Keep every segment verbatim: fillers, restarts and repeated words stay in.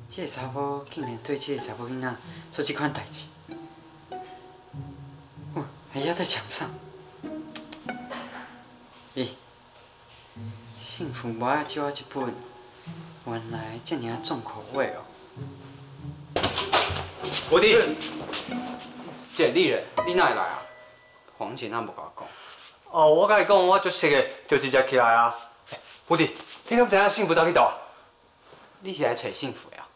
这个查某竟然对这个查某囡仔做这款代志，哇，还压在墙上。咦，幸福无爱借我一本，原来这么重口味哦。 我弟， 这丽人，你哪会来啊？黄姐哪无甲我讲？ 哦，我甲你讲，我足熟的，就直接起来啊。我弟，你敢知影幸福走去倒？ 你是来找幸福的啊？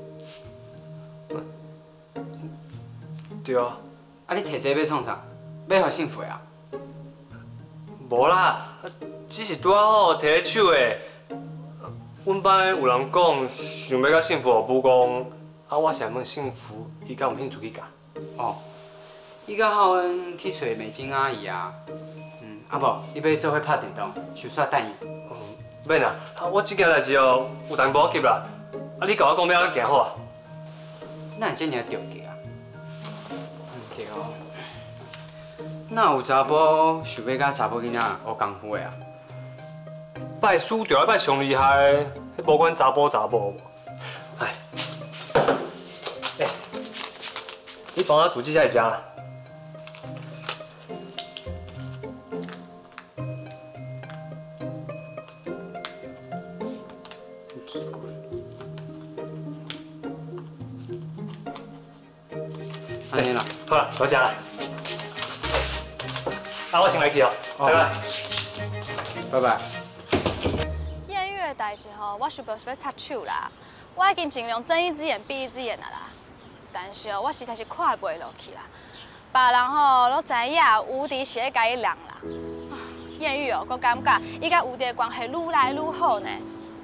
对啊。 啊，你摕这要创啥？要互幸福的啊？ 无啦，只是拄好摕咧手的。阮班有人讲想要甲幸福互补讲，啊，我想问幸福，伊敢有兴趣去教？ 哦，伊甲浩恩去找美金阿姨啊。嗯，啊无，你要做伙拍电动，想煞等伊。 嗯，免啦，我即件代志哦，有淡薄急啦。啊，你甲我讲要安怎行好啊？ 哪会这尔着急啊？嗯对哦。哪有查甫想要甲查某囡仔学功夫的啊？ 拜输就要拜上厉害的，迄无管查甫查某。哎，哎，你帮我煮这菜食啦。 奇怪。安尼啦。 好啦，多谢啦。啊，我先来去哦，拜拜。 拜拜。 艳遇的代志吼，我想袂是要插手啦。我已经尽量睁一只眼闭一只眼啦啦，但是哦，我实在是看袂落去啦。别人吼都知影吴迪是咧甲伊人啦。艳遇哦，我感觉伊甲吴迪的关系愈来愈好呢。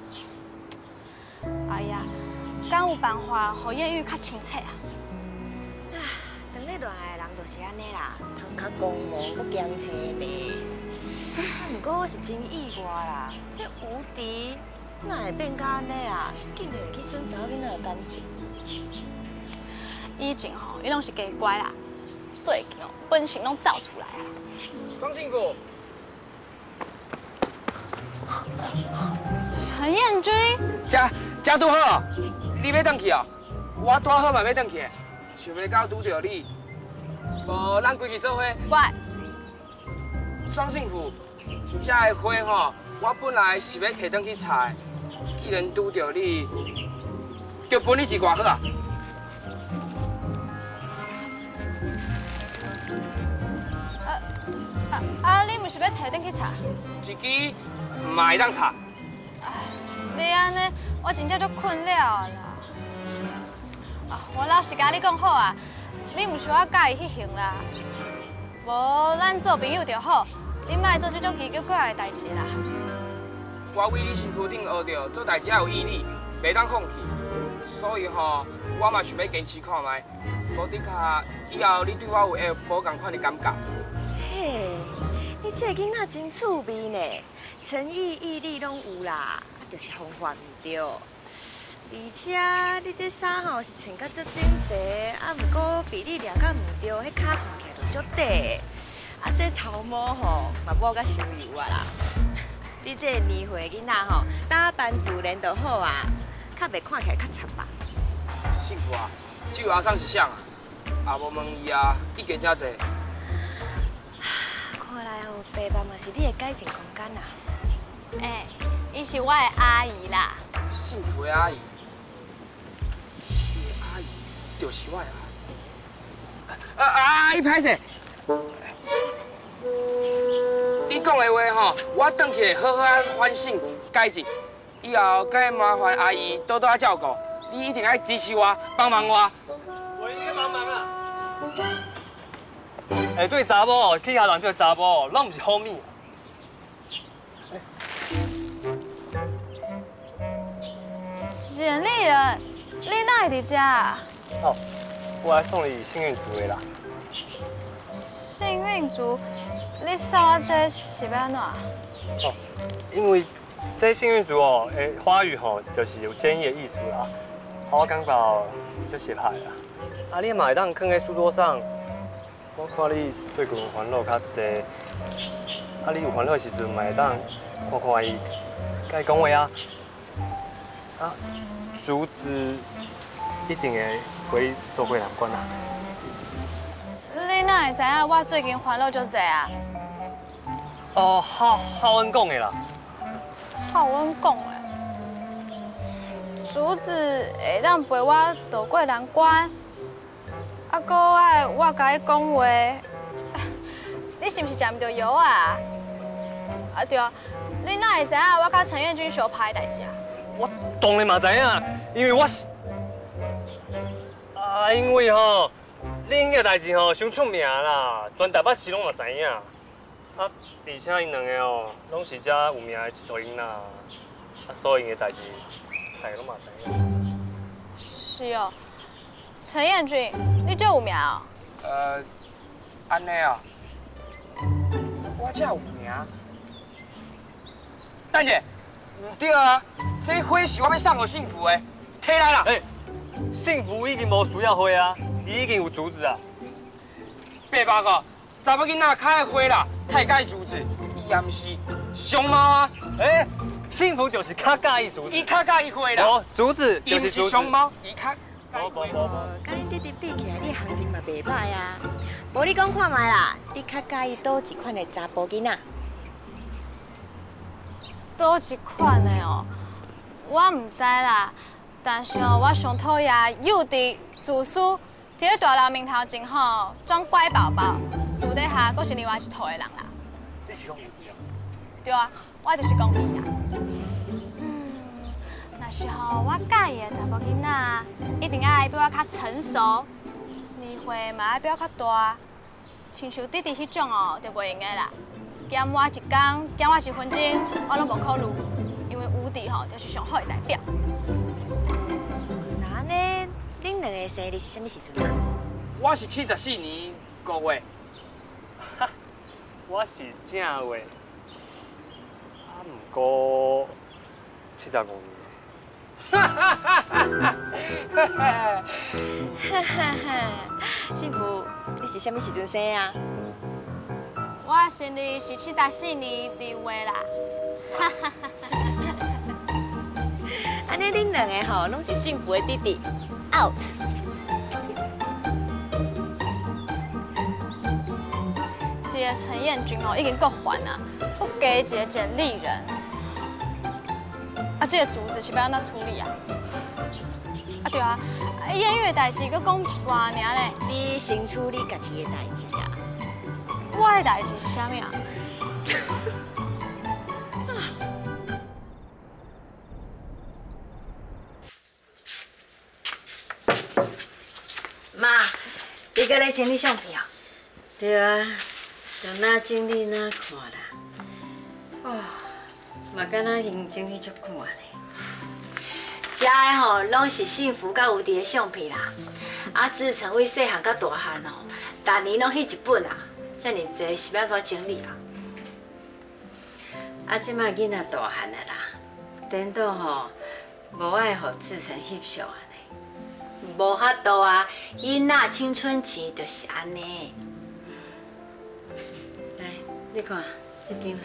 哎呀，敢有办法互艳遇较清澈啊？ 啊，当咧恋爱的人就是安尼啦，头壳光芒，佮咸青眉。啊，不过我是真意外啦，这吴迪哪会变甲安尼啊？竟然会去选查某囡仔的感情。 以前吼，伊拢是假乖啦，最近哦，本性拢走出来啊。 庄幸福。 陈彦君， 食食拄好，你要转去哦？我拄好嘛要转去，想袂到拄着你，无咱规气做伙。 喂， 庄幸福，这个花吼，我本来是要摕转去采，既然拄着你，就分你一寡好啊。 啊啊啊！你毋是要摕转去查？ 一支嘛会当采。 你安尼，我真正足困扰啦。啊，我老实甲你讲好啊，你毋需要介意迄型啦。无，咱做朋友就好，你莫做这种奇奇怪怪的代志啦。 我为你身躯顶学着做代志要有毅力，袂当放弃。所以吼，我嘛想要坚持看卖，无的确以后你对我有会无共款的感觉。 嘿，你这个囡仔真趣味呢，诚意毅力拢有啦。就是方法唔对，而且你这衫吼是穿甲足整齐，啊，不过比你抓甲唔对，迄脚看起来就足短，啊，这头毛吼嘛抹甲伤油啊啦。你这个年岁囡仔吼，打扮自然就好啊，较袂看起来较惨吧。 幸福啊，这位阿桑是谁啊？也无问伊啊，意见遮济。 看来哦，爸爸嘛是你的改进空间啊。 哎，伊是我的阿姨啦。 幸福的阿姨，你的阿姨就是我的阿姨。啊啊！伊歹势。你讲的话吼，我转去好好啊反省改进，以后该麻烦阿姨多多啊照顾。你一定要支持我，帮忙我。 我一定帮忙啦。哎，对查某哦，去遐人做查某哦，拢毋是好物。 简丽人，你哪会伫遮啊？ 哦，我来送你幸运竹的啦。 幸运竹，你送我这是要安怎？ 哦，因为这幸运竹哦，诶，花语吼，就是有坚毅的意思啦。我感觉就写歹啦。啊，你嘛会当放在书桌上。我看你最近烦恼较济，啊，你有烦恼的时阵，嘛会当看看伊，甲伊讲话啊。啊， 竹子一定会回都会难关啊。 你哪会知影我最近烦恼足济啊？ 哦，浩浩恩讲的啦。 靠阮讲的，竹子会当陪我渡过难关，啊，搁爱我甲伊讲话，你是毋是食唔到药啊？啊对啊，你哪会知影我甲陈彦君相拍的代志啊？ 我当然嘛知影，因为我是啊，因为吼，恁个代志吼伤出名啦，全台北市拢嘛知影。啊，而且因两个哦，拢是遮有名的一撮囡仔，啊，所以因个代志，大家拢嘛知影。 是哦，陈彦君，你这有名哦？ 呃，安尼啊，我才有名。等下，唔对啊，这花是我要送给幸福的，摕来啦。 哎，幸福已经无需要花啊，伊已经有竹子啊。 八百个查某囡仔开的花啦，太介意竹子，伊也毋是熊猫啊。 哎，幸福就是较介意竹子。 伊较介意花啦。 哦，竹子伊毋就是竹子。 是熊猫，伊较。 无无无无。 甲恁弟弟比起来，你行情嘛袂歹啊。无你讲看卖啦，你较介意倒一款的查甫囡仔？ 倒一款的哦，我唔知啦。但是哦，我上讨厌幼稚、自私，伫咧大人面头前吼装乖宝宝，私底下阁是另外一套的人啦。 你是讲有啊？ 对啊，我就是讲伊啦。嗯，若是吼我介意的查某囡仔，一定爱比我较成熟，年岁嘛爱比我较大，亲像弟弟迄种哦，就袂用的啦。减我一工，减我一分钟，我拢无考虑，因为无敌吼就是上好的代表。 那呢，恁两个生日是啥物时阵啊？ 我是七十四年五月。 我是正月，啊，毋过七十五年。 哈哈哈哈哈！幸福，你是啥物时阵生啊？ 我生日是七十四年二月啦。哈哈哈哈安尼恁两个吼，拢是幸福的弟弟 ，out。 这个陈彦君哦，已经够烦啊，不给一个简历人。啊，这个竹子是要安怎处理啊？啊对啊，演乐代志佮讲一半尔咧。 你先处理家己的代志啊。 我的代志是啥物啊？ 妈，你搁咧整理相片啊？ 对啊，就哪整理哪看啦。哦，嘛敢若已经整理足久啊呢。 遮的吼，拢是幸福甲有伫的相片啦。啊，自从为细汉到大汉吼，逐年拢翕一本啊。遮尔济是要怎整理啊？ 啊，即摆囡仔大汉啊啦，颠倒吼无爱互志成翕相安尼。 无法度啊，囡仔青春期就是安尼。 来，你看这张。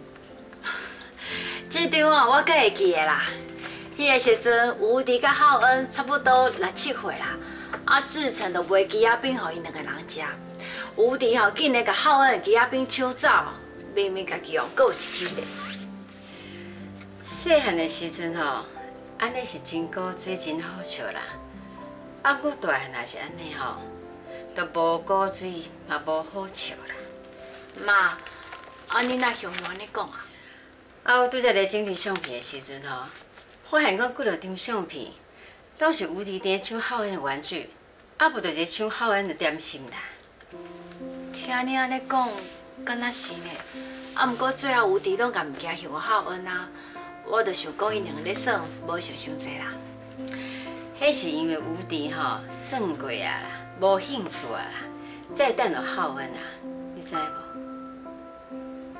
这张哦，我阁会记的啦。迄个时阵，吴迪甲浩恩差不多六七岁啦，啊，志成就卖鸡仔饼互因两个人食。吴迪吼紧咧甲浩恩的鸡仔饼抢走，明明家己哦，阁有一支咧。 细汉的时阵吼，安尼是真古水真好笑啦。啊，不过大汉也是安尼吼，都无古水，嘛无好笑啦。 妈，啊你哪向我安尼讲啊？ 啊，我拄则咧整理相片的时阵吼，发现讲几落张相片，拢是吴迪伫抢浩恩的玩具，啊，无就是抢浩恩的点心啦。 听你安尼讲，敢若是呢。啊，毋过最后吴迪拢甲物件向我浩恩啊，我就想讲，因两个咧耍，无想伤济啦。 迄是因为吴迪吼算过啊啦，无兴趣啊啦，才等落浩恩啊，你知无？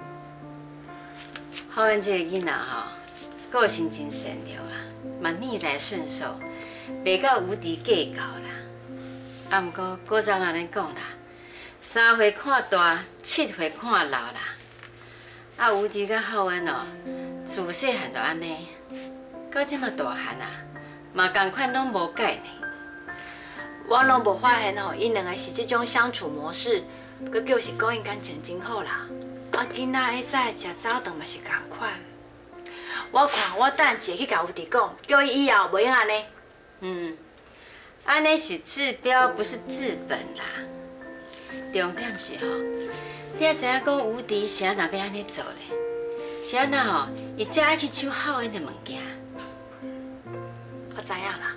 浩恩这个囡仔吼，个性真善良啦，嘛逆来顺受，袂甲吴迪计较啦。啊，毋过古早人咧讲啦，三岁看大，七岁看老啦。啊，吴迪甲浩恩哦，自细汉就安尼，到即马大汉啊。 嘛共款拢无改呢。 我拢无发现吼，因两个是这种相处模式，佮就是讲因感情真好啦。啊，囡仔迄早食早顿嘛是共款。我看我等下去甲吴迪讲，叫伊以后袂用安尼。 嗯，安尼是治标，不是治本啦。重点是吼，你也知影讲吴迪是安那要安尼做咧？是安那吼，伊才爱去抢好恩的物件。 我知影啦。